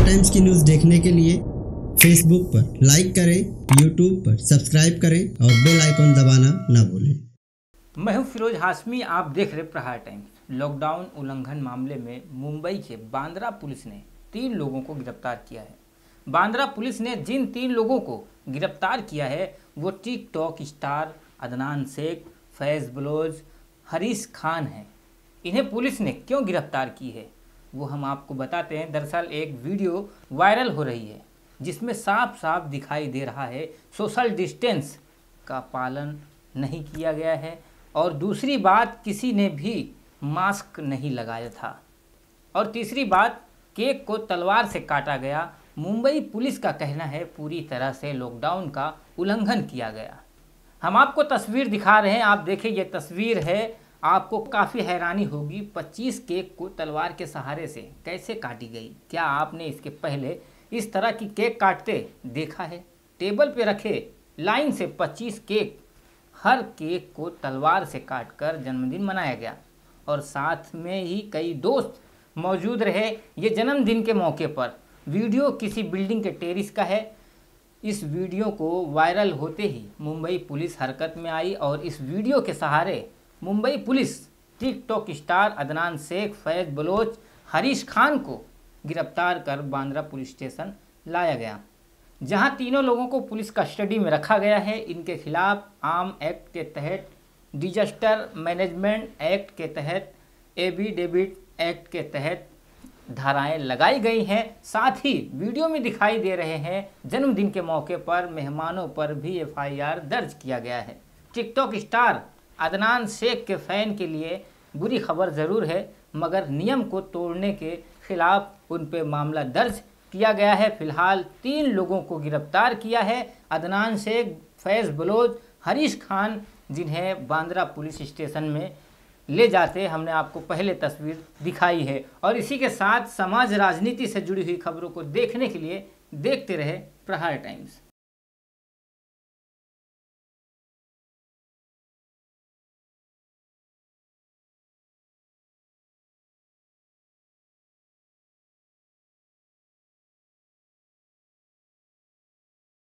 Times की news देखने के लिए फेसबुक पर लाइक करें, यूट्यूब पर सब्सक्राइब करें और बेल आइकन दबाना ना भूलें। मैं हूं फिरोज हाशमी, आप देख रहे प्रहार टाइम्स। लॉकडाउन उल्लंघन मामले में मुंबई के बांद्रा पुलिस ने 3 लोगों को गिरफ्तार किया है। बांद्रा पुलिस ने जिन 3 लोगों को गिरफ्तार किया है वो टिकटॉक स्टार अदनान शेख, फैज़ बलोच, हरीश खान हैं। इन्हें पुलिस ने क्यों गिरफ्तार की है वो हम आपको बताते हैं। दरअसल एक वीडियो वायरल हो रही है जिसमें साफ साफ दिखाई दे रहा है सोशल डिस्टेंस का पालन नहीं किया गया है और दूसरी बात किसी ने भी मास्क नहीं लगाया था और तीसरी बात केक को तलवार से काटा गया। मुंबई पुलिस का कहना है पूरी तरह से लॉकडाउन का उल्लंघन किया गया। हम आपको तस्वीर दिखा रहे हैं, आप देखिए ये तस्वीर है, आपको काफ़ी हैरानी होगी। 25 केक को तलवार के सहारे से कैसे काटी गई। क्या आपने इसके पहले इस तरह की केक काटते देखा है? टेबल पे रखे लाइन से 25 केक, हर केक को तलवार से काटकर जन्मदिन मनाया गया और साथ में ही कई दोस्त मौजूद रहे ये जन्मदिन के मौके पर। वीडियो किसी बिल्डिंग के टेरिस का है। इस वीडियो को वायरल होते ही मुंबई पुलिस हरकत में आई और इस वीडियो के सहारे Mumbai police TikTok star Adnan Sheikh, Faiz Baloch, Harish Khan को गिरफ्तार कर बांद्रा पुलिस स्टेशन लाया गया, जहां तीनों लोगों को पुलिस कस्टडी में रखा गया है। इनके खिलाफ आर्म एक्ट के तहत, डिजास्टर मैनेजमेंट एक्ट के तहत, एफिडेविट एक्ट के तहत धाराएं लगाई गई हैं। साथ ही वीडियो में दिखाई दे रहे हैं जन्मदिन के मौके पर मेहमानों पर भी एफआईआर दर्ज किया गया है। टिकटॉक स्टार अदनान शेख के फैन के लिए बुरी खबर ज़रूर है, मगर नियम को तोड़ने के खिलाफ उन पर मामला दर्ज किया गया है। फिलहाल 3 लोगों को गिरफ्तार किया है, अदनान शेख, फैज़ बलोच, हरीश खान, जिन्हें बांद्रा पुलिस स्टेशन में ले जाते हमने आपको पहले तस्वीर दिखाई है। और इसी के साथ समाज राजनीति से जुड़ी हुई खबरों को देखने के लिए देखते रहे प्रहार टाइम्स।